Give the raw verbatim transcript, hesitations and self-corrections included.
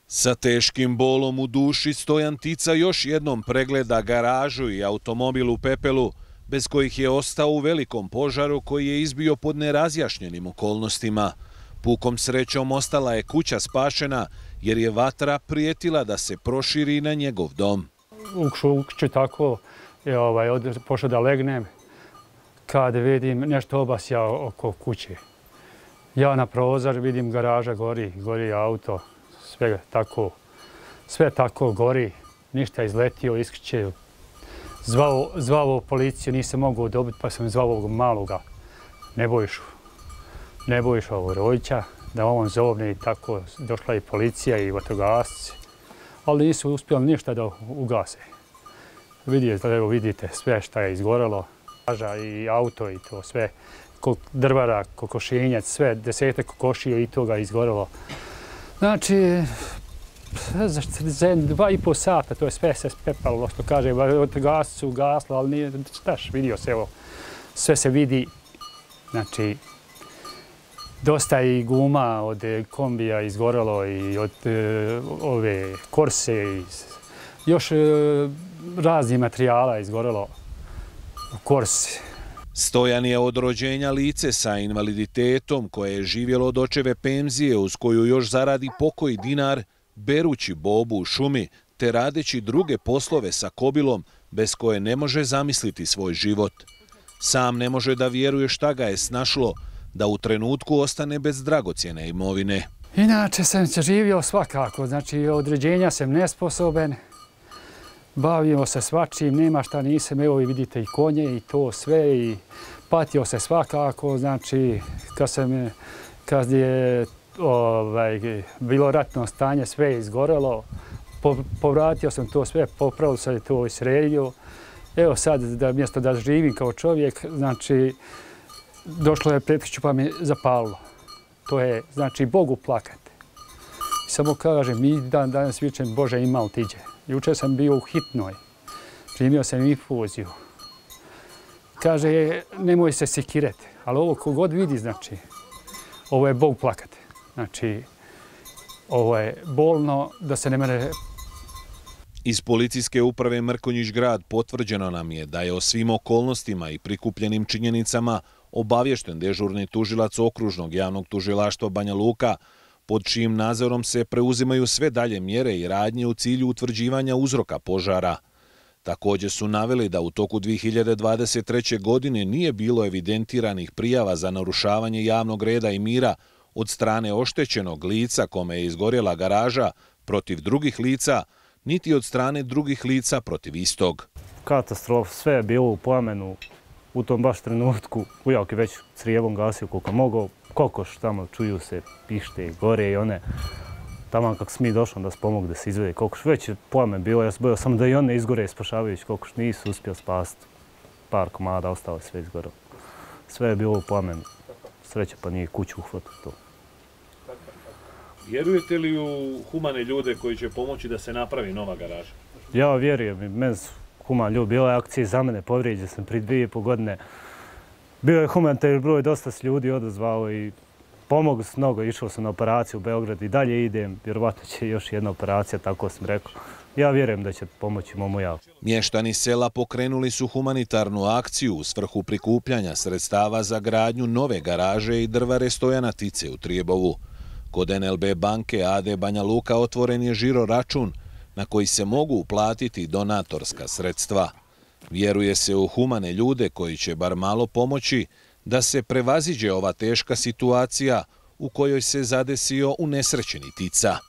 Sa teškim bolom u duši Stojan Tica još jednom pregleda garažu i automobil u pepelu, bez kojih je ostao u velikom požaru koji je izbio pod nerazjašnjenim okolnostima. Pukom srećom ostala je kuća spašena jer je vatra prijetila da se proširi na njegov dom. U kuću tako, je, ovaj, pošao da legnem kad vidim nešto obasja oko kuće. Ja na prozor vidim garaža gori, gori auto, sve tako, sve tako gori, ništa izletio iz kuće. Zvao, zvao policiju, nisam mogao dobiti pa sam zvao ovog maloga Nebojšu. Nebojšu ovog Rojića, da on zovne i tako došla i policija i vatrogasci, ali nisu uspjeli ništa da ugase. Vidite, evo vidite sve šta je izgorelo, i auto i to sve, drvara, kokošinjac, sve, desetak kokošija i toga izgorelo. Znači, za dva i pol sata to je sve se spepalo, što kaže, vatrogasci su ugasli, ali nije, štaš, vidio se, evo, sve se vidi, znači, dosta i guma od kombija izgorelo i od e, ove korse i još e, raznih materijala izgorelo u korsi. Stojan je od rođenja lice sa invaliditetom koje je živjelo od očeve penzije uz koju još zaradi pokoji dinar, berući bobu u šumi te radeći druge poslove sa kobilom bez koje ne može zamisliti svoj život. Sam ne može da vjeruje šta ga je snašlo da u trenutku ostane bez dragocjene imovine. Inače sam se živio svakako, znači od rođenja sam nesposoben, bavio se svačim, nema šta nisam, evo i vidite i konje i to sve i patio se svakako, znači kad, sam, kad je ovaj, bilo ratno stanje, sve je izgorelo, po, povratio sam to sve, popravio sam to i sredio. Evo sad, da mjesto da živim kao čovjek, znači došlo je pretkuću pa mi zapalilo. To je, znači, Bogu plakati. Samo kažem, mi dan danas vičem, Bože, imao tiđe. Jučer sam bio u hitnoj, primio sam infuziju. Kaže, nemoj se sikirati, ali ovo kogod vidi, znači, ovo je Bog plakati. Znači, ovo je bolno da se ne mere. Iz policijske uprave Mrkonjić grad potvrđeno nam je da je o svim okolnostima i prikupljenim činjenicama obavješten dežurni tužilac okružnog javnog tužilaštva Banja Luka, pod čijim nadzorom se preuzimaju sve dalje mjere i radnje u cilju utvrđivanja uzroka požara. Također su naveli da u toku dvije hiljade dvadeset treće. godine nije bilo evidentiranih prijava za narušavanje javnog reda i mira od strane oštećenog lica kome je izgorjela garaža protiv drugih lica, niti od strane drugih lica protiv istog. Katastrofa, sve je bilo u plamenu. U tom baš trenutku ujak je već crijevom gasio koliko mogao. Kokoš tamo čuju se, pište, gore i one. Tamo kako smo mi došli da se pomogu da se izvede kokoš. Već je plamen bilo, ja sam bojao samo da i one izgore spašavajući kokoš. Nisu uspjeli spasiti. Par komada, ostalo sve izgorelo. Sve je bilo u plamenu. Sreća pa nije kuću uhvatio to. Vjerujete li u humane ljude koji će pomoći da se napravi nova garaža? Ja vjerujem. Meni su human ljudi. Bila je akcija za mene, povrijeđen sam prije dvije i pol godine. Bio je humanitarni broj, dosta se ljudi odazvalo i pomogli su mnogo. Išao sam na operaciju u Beograd i dalje idem. Vjerovatno će još jedna operacija, tako sam rekao. Ja vjerujem da će pomoći momu javu. Mještani sela pokrenuli su humanitarnu akciju u svrhu prikupljanja sredstava za gradnju nove garaže i drvare Stojana Tice u Trijebovu. Kod en el be banke a de Banja Luka otvoren je žiro račun na koji se mogu uplatiti donatorska sredstva. Vjeruje se u humane ljude koji će bar malo pomoći da se prevaziđe ova teška situacija u kojoj se zadesio unesrećeni Tica.